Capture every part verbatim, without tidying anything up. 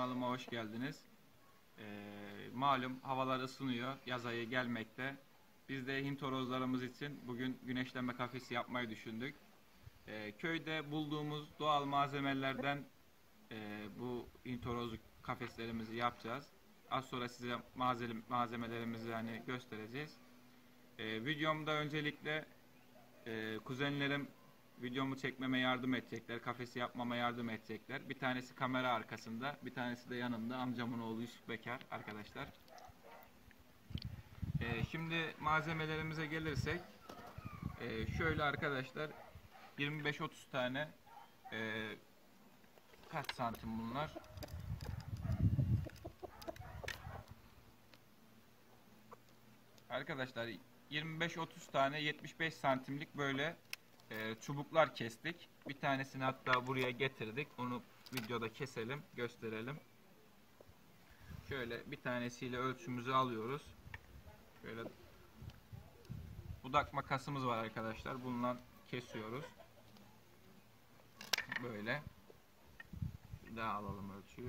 kanalıma hoş geldiniz. Ee, malum havalar ısınıyor, yaz ayı gelmekte. Biz de Hint horozlarımız için bugün güneşlenme kafesi yapmayı düşündük. Ee, köyde bulduğumuz doğal malzemelerden e, bu Hint horoz kafeslerimizi yapacağız. Az sonra size malzeme, malzemelerimizi hani göstereceğiz. Ee, videomda öncelikle e, kuzenlerim videomu çekmeme yardım edecekler, kafesi yapmama yardım edecekler. Bir tanesi kamera arkasında, bir tanesi de yanımda. Amcamın oğlu Yusuf Bekar arkadaşlar. Ee, şimdi malzemelerimize gelirsek, e, şöyle arkadaşlar, yirmi beş otuz tane, e, kaç santim bunlar? Arkadaşlar yirmi beş otuz tane yetmiş beş santimlik böyle e, çubuklar kestik. Bir tanesini hatta buraya getirdik. Onu videoda keselim, gösterelim. Şöyle bir tanesiyle ölçümüzü alıyoruz. Şöyle budak makasımız var arkadaşlar. Bununla kesiyoruz. Böyle. Bir daha alalım ölçüyü.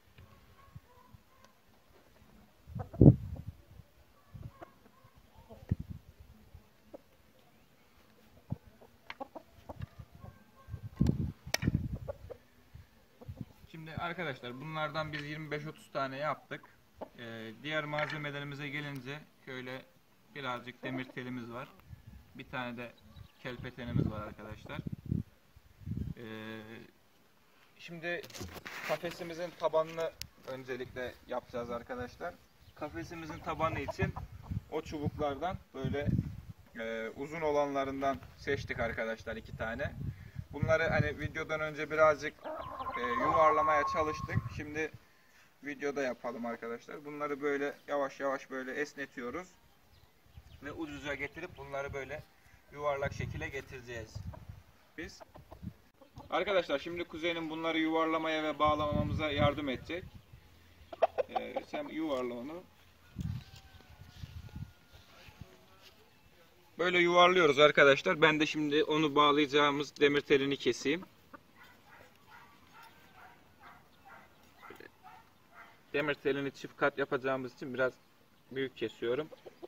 Şimdi arkadaşlar bunlardan biz yirmi beş otuz tane yaptık. Ee, diğer malzemelerimize gelince şöyle birazcık demir telimiz var. Bir tane de kelpetenimiz var arkadaşlar. Ee, şimdi kafesimizin tabanını öncelikle yapacağız arkadaşlar. Kafesimizin tabanı için o çubuklardan böyle e, uzun olanlarından seçtik arkadaşlar, iki tane. Bunları hani videodan önce birazcık e, yuvarlamaya çalıştık. Şimdi videoda yapalım arkadaşlar. Bunları böyle yavaş yavaş böyle esnetiyoruz. Ve ucuza getirip bunları böyle yuvarlak şekilde getireceğiz biz. Arkadaşlar şimdi kuzenim bunları yuvarlamaya ve bağlamamıza yardım edecek. Ee, sen yuvarla onu. Böyle yuvarlıyoruz arkadaşlar. Ben de şimdi onu bağlayacağımız demir telini keseyim. Demir telini çift kat yapacağımız için biraz büyük kesiyorum.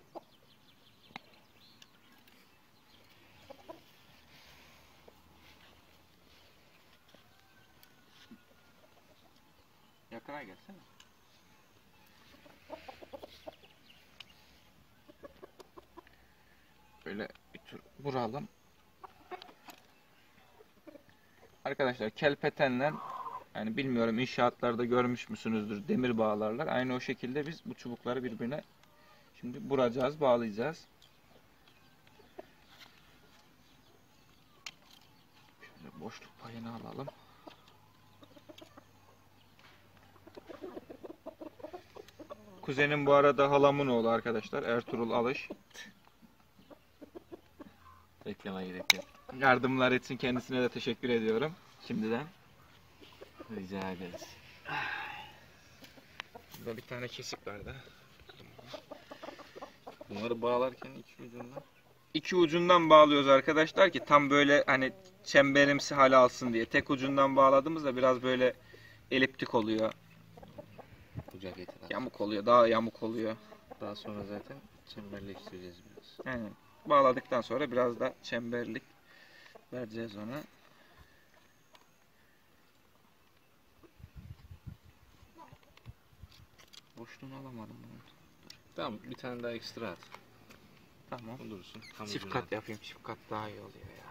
Yakına gelsene. Böyle bir tur vuralım. Arkadaşlar kelpetenle, yani bilmiyorum inşaatlarda görmüş müsünüzdür, demir bağlarlar. Aynı o şekilde biz bu çubukları birbirine şimdi vuracağız, bağlayacağız. Şöyle boşluk payını alalım. Kuzenim bu arada halamın oğlu arkadaşlar, Ertuğrul Alış. Reklama gerek yok. Yardımlar için kendisine de teşekkür ediyorum şimdiden. Rica ederiz. Burada bir tane kesik vardı. Bunları bağlarken iki ucundan. İki ucundan bağlıyoruz arkadaşlar ki tam böyle hani çemberimsi hale alsın diye. Tek ucundan bağladığımızda biraz böyle eliptik oluyor. Uca getir. Yamuk oluyor, daha yamuk oluyor. Daha sonra zaten çemberleştireceğiz biraz. Yani bağladıktan sonra biraz da çemberlik vereceğiz ona. Boşluğunu alamadım bunu. Tamam, bir tane daha ekstra at. Tamam. Dursun. Tam Çift ucundan. kat yapayım. Çift kat daha iyi oluyor ya.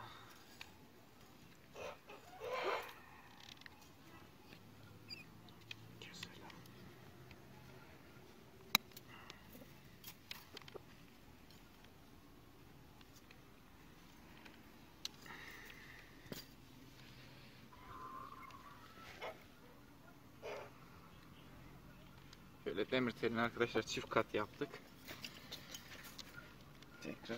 Böyle demir telini arkadaşlar çift kat yaptık. Tekrar.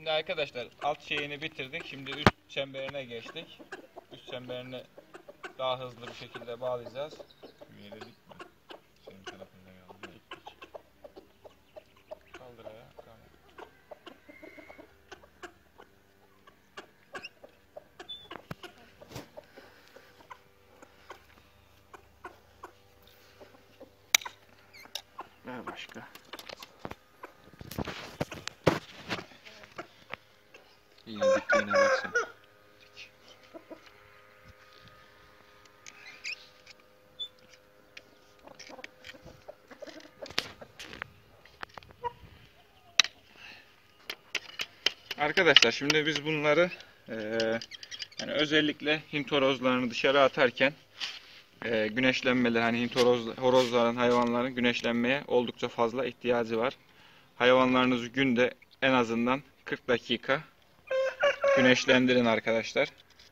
Şimdi arkadaşlar alt şeyini bitirdik. Şimdi üst çemberine geçtik. Üst çemberini daha hızlı bir şekilde bağlayacağız. Üyeledik mi? Senin tarafında kaldı. Kaldır ayağı. Tamam. Ver başka. Yine dikliğine baksana. Arkadaşlar şimdi biz bunları e, yani özellikle Hint horozlarını dışarı atarken e, güneşlenmeleri, hani Hint horoz, horozların, hayvanların güneşlenmeye oldukça fazla ihtiyacı var. Hayvanlarınızı günde en azından kırk dakika güneşlendirin arkadaşlar.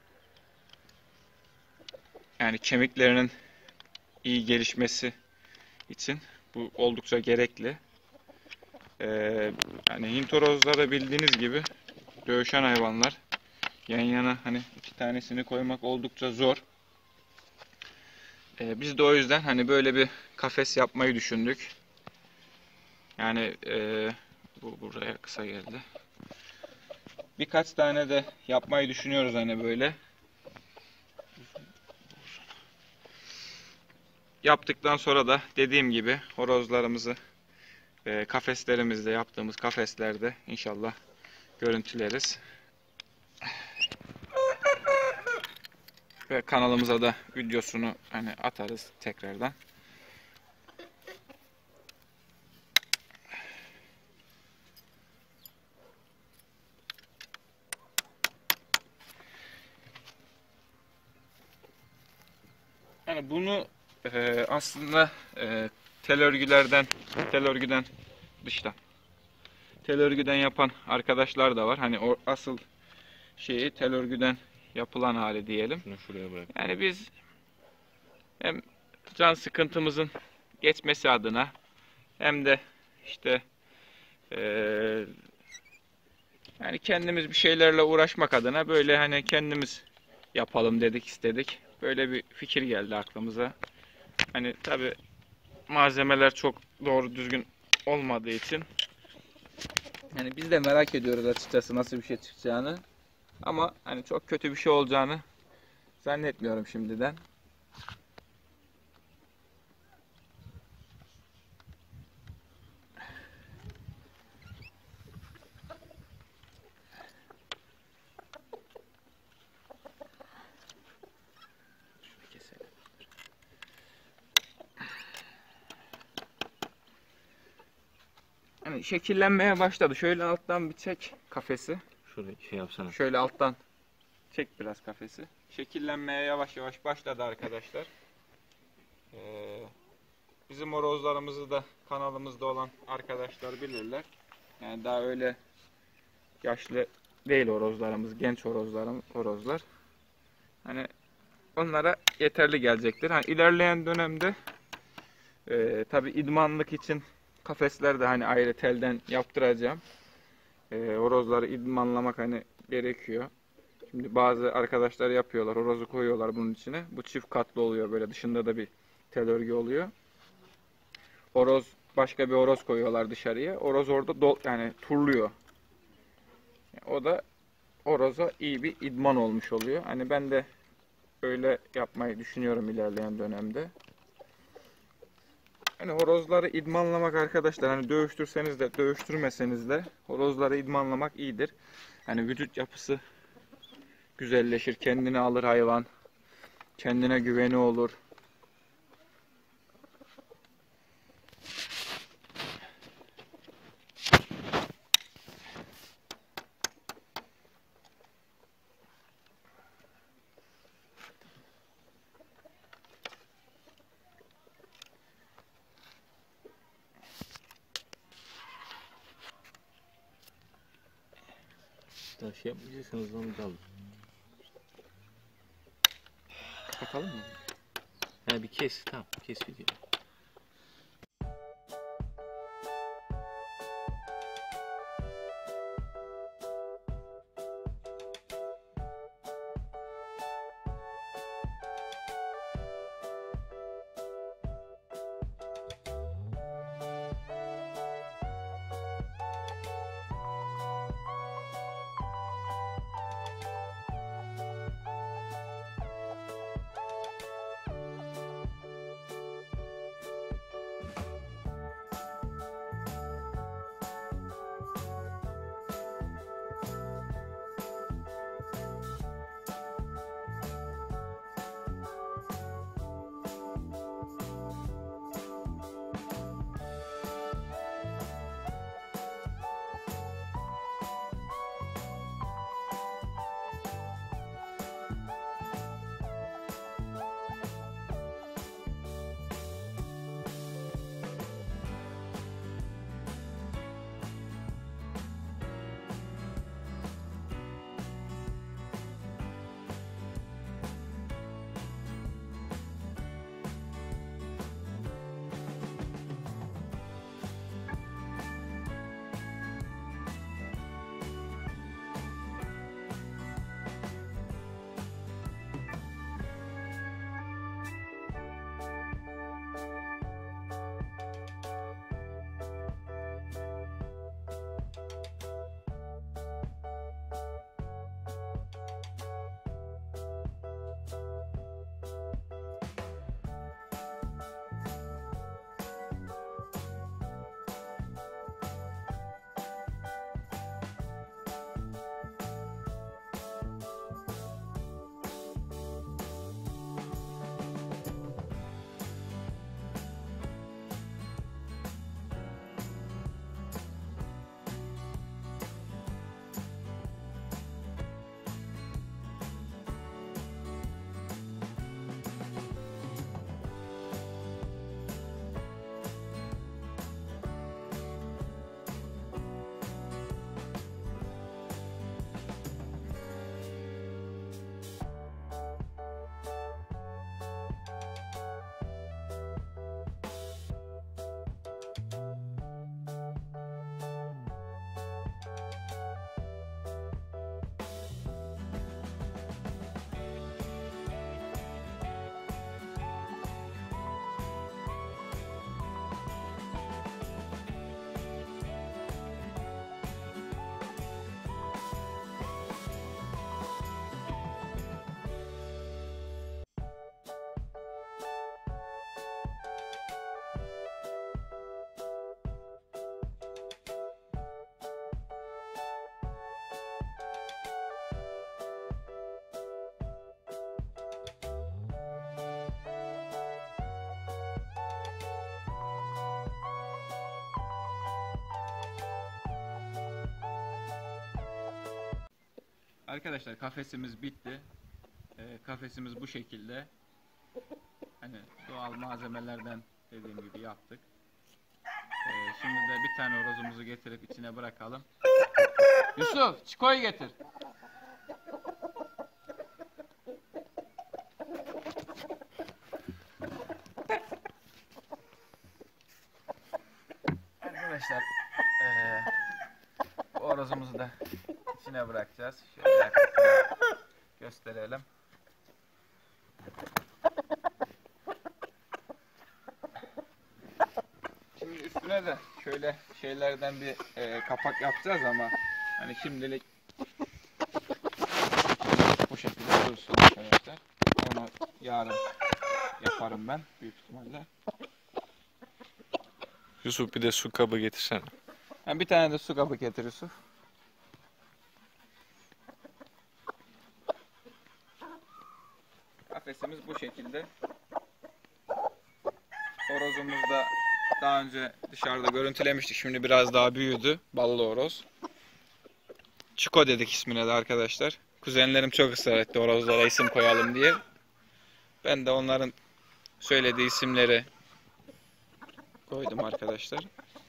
Yani kemiklerinin iyi gelişmesi için bu oldukça gerekli. Ee, hani Hint horozları bildiğiniz gibi dövüşen hayvanlar. Yan yana hani iki tanesini koymak oldukça zor. Ee, biz de o yüzden hani böyle bir kafes yapmayı düşündük. Yani e, bu buraya kısa geldi. Birkaç tane de yapmayı düşünüyoruz hani böyle. Yaptıktan sonra da dediğim gibi horozlarımızı e, kafeslerimizde, yaptığımız kafeslerde inşallah görüntüleriz. Ve kanalımıza da videosunu hani atarız tekrardan. Yani bunu e, aslında e, tel örgülerden, tel örgüden dıştan, tel örgüden yapan arkadaşlar da var. Hani o asıl şeyi tel örgüden yapılan hali diyelim. Şunu şuraya bırak. Yani biz hem can sıkıntımızın geçmesi adına hem de işte e, yani kendimiz bir şeylerle uğraşmak adına böyle hani kendimiz yapalım dedik, istedik. Böyle bir fikir geldi aklımıza. Hani tabi malzemeler çok doğru düzgün olmadığı için yani biz de merak ediyoruz açıkçası nasıl bir şey çıkacağını. Ama hani çok kötü bir şey olacağını zannetmiyorum şimdiden. Şunu keselim. Hani şekillenmeye başladı. Şöyle alttan bir çek kafesi. Şurayı şey yapsana. Şöyle alttan çek biraz kafesi. Şekillenmeye yavaş yavaş başladı arkadaşlar. Ee, bizim horozlarımızı da kanalımızda olan arkadaşlar bilirler. Yani daha öyle yaşlı değil horozlarımız, genç horozlarım, horozlar. Hani onlara yeterli gelecektir. Hani ilerleyen dönemde e, tabi idmanlık için kafesler de hani ayrı telden yaptıracağım. E, horozları idmanlamak hani gerekiyor. Şimdi bazı arkadaşlar yapıyorlar, horozu koyuyorlar bunun içine. Bu çift katlı oluyor, böyle dışında da bir tel örgü oluyor. Horoz, başka bir horoz koyuyorlar dışarıya. Horoz orada dol, yani turluyor. O da horoza iyi bir idman olmuş oluyor. Hani ben de öyle yapmayı düşünüyorum ilerleyen dönemde. Hani horozları idmanlamak arkadaşlar, hani dövüştürseniz de dövüştürmeseniz de horozları idmanlamak iyidir. Hani vücut yapısı güzelleşir, kendini alır hayvan. Kendine güveni olur. Daha şey yapmayacaksanız onu da alın. Kapatalım mı? Ha bir kes, tamam kes video. Arkadaşlar kafesimiz bitti. Ee, kafesimiz bu şekilde. Hani doğal malzemelerden dediğim gibi yaptık. Ee, şimdi de bir tane horozumuzu getirip içine bırakalım. Yusuf, çikoyu getir. Arkadaşlar ee, bu horozumuzu da içine bırakacağız. Şöyle yakından gösterelim. Şimdi üstüne de şöyle şeylerden bir e, kapak yapacağız ama hani şimdilik bu şekilde dursun arkadaşlar. Onu yarın yaparım ben büyük ihtimalle. Yusuf bir de su kabı getirsene. Yani bir tane de su kabı getir Yusuf. Kafesimiz bu şekilde. Horozumuz da daha önce dışarıda görüntülemiştik. Şimdi biraz daha büyüdü. Ballı horoz. Çiko dedik ismine de arkadaşlar. Kuzenlerim çok ısrar etti horozlara isim koyalım diye. Ben de onların söylediği isimleri koydum arkadaşlar.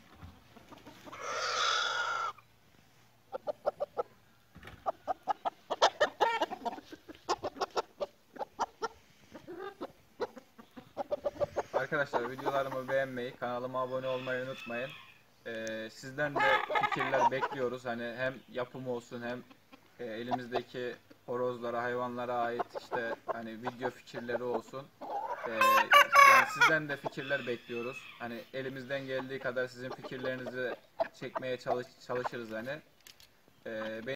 Arkadaşlar videolarımı beğenmeyi, kanalıma abone olmayı unutmayın. Ee, sizden de fikirler bekliyoruz. Hani hem yapım olsun hem e, elimizdeki horozlara, hayvanlara ait işte hani video fikirleri olsun. Ee, yani sizden de fikirler bekliyoruz. Hani elimizden geldiği kadar sizin fikirlerinizi çekmeye çalış çalışırız hani. Ee,